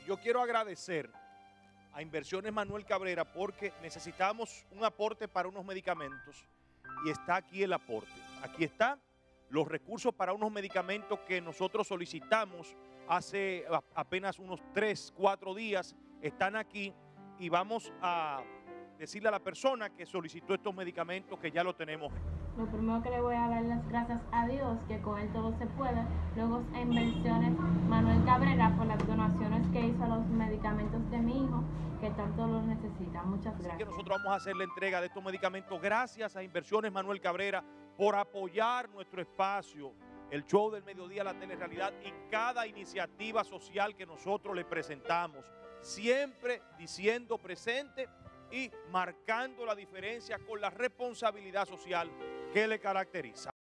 yo quiero agradecer a Inversiones Manuel Cabrera porque necesitamos un aporte para unos medicamentos y está aquí el aporte. Aquí están los recursos para unos medicamentos que nosotros solicitamos hace apenas unos 3, 4 días. Están aquí y vamos a decirle a la persona que solicitó estos medicamentos que ya lo tenemos. Lo primero que le voy a dar las gracias a Dios, que con él todo se puede. Luego a Inversiones Manuel Cabrera por las donaciones que hizo a los medicamentos de mi hijo, que tanto los necesita. Muchas gracias. Así que nosotros vamos a hacer la entrega de estos medicamentos gracias a Inversiones Manuel Cabrera por apoyar nuestro espacio, el show del mediodía, la telerrealidad y cada iniciativa social que nosotros le presentamos, siempre diciendo presente y marcando la diferencia con la responsabilidad social que le caracteriza.